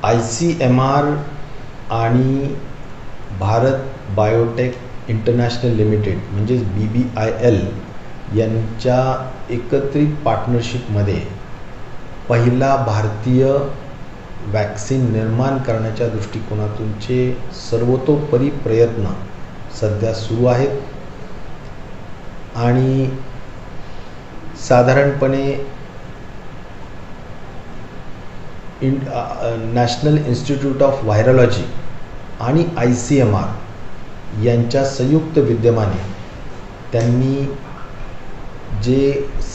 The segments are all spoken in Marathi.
ICMR आणि भारत बायोटेक इंटरनॅशनल लिमिटेड म्हणजेच BBIL यांच्या एकत्रित पार्टनरशिपमध्ये पहिला भारतीय वॅक्सिन निर्माण करण्याच्या दृष्टिकोनातूनचे सर्वतोपरी प्रयत्न सध्या सुरू आहेत आणि साधारणपणे नॅशनल इन्स्टिट्यूट ऑफ व्हायरॉलॉजी आणि ICMR यांच्या संयुक्त विद्यमाने त्यांनी जे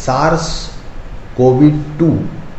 SARS-CoV-2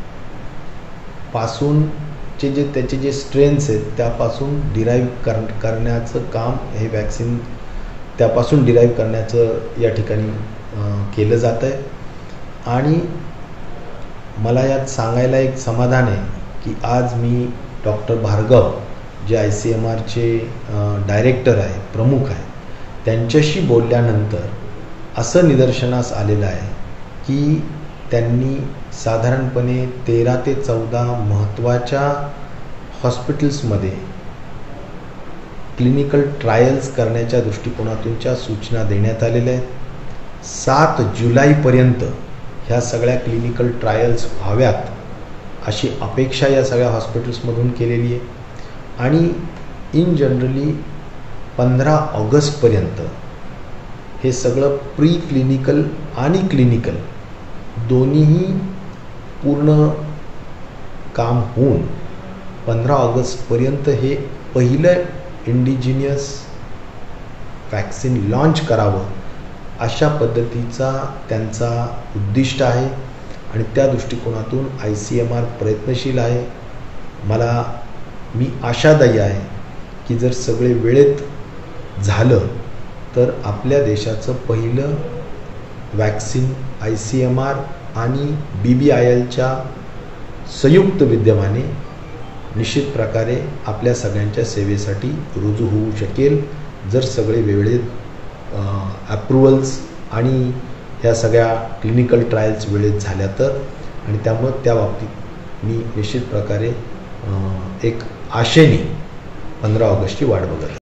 पासूनचे त्याचे जे स्ट्रेन्स आहेत त्यापासून डिराईव्ह करण्याचं काम हे वॅक्सिन त्यापासून डिराईव्ह करण्याचं या ठिकाणी केलं जातं आहे. आणि मला यात सांगायला एक समाधान आहे की आज मी डॉक्टर भार्गव जे ICMRचे डायरेक्टर आहे, प्रमुख आहे, त्यांच्याशी बोलल्यानंतर असं निदर्शनास आलेलं आहे की त्यांनी साधारणपणे 13 ते 14 महत्त्वाच्या हॉस्पिटल्समध्ये क्लिनिकल ट्रायल्स करण्याच्या दृष्टिकोनातूनच्या सूचना देण्यात आलेल्या आहेत. 7 जुलैपर्यंत ह्या सगळ्या क्लिनिकल ट्रायल्स व्हाव्यात अशी अपेक्षा या सगळ्या हॉस्पिटल्समधून केलेली आहे. आणि इन जनरली 15 ऑगस्टपर्यंत हे सगळं प्री क्लिनिकल आणि क्लिनिकल दोन्हीही पूर्ण काम होऊन 15 ऑगस्टपर्यंत हे पहिलं इंडिजिनियस वॅक्सिन लॉन्च करावं अशा पद्धतीचा त्यांचा उद्दिष्ट आहे आणि त्या दृष्टिकोनातून ICMR प्रयत्नशील आहे. मी आशादायी आहे की जर सगळे वेळेत झालं तर आपल्या देशाचं पहिलं वॅक्सिन ICMR आणि BBILच्या संयुक्त विद्यमाने निश्चित प्रकारे आपल्या सगळ्यांच्या सेवेसाठी रुजू होऊ शकेल जर सगळे वेळेत अप्रूव्हल्स आणि ह्या सगळ्या क्लिनिकल ट्रायल्स वेळेत झाल्या तर. आणि त्यामुळं त्या बाबतीत मी निश्चित प्रकारे एक आशेने 15 ऑगस्टची वाट बघत आहे.